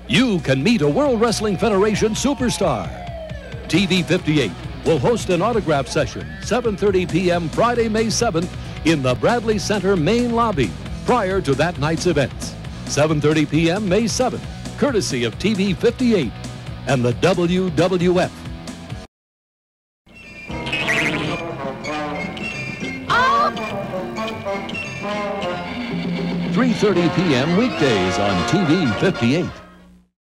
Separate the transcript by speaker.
Speaker 1: you can meet a World Wrestling Federation superstar. TV58 will host an autograph session 7:30 p.m. Friday, May 7th in the Bradley Center main lobby prior to that night's events. 7:30 p.m. May 7th, courtesy of TV58 and the WWF. 3:30 p.m. weekdays on TV58.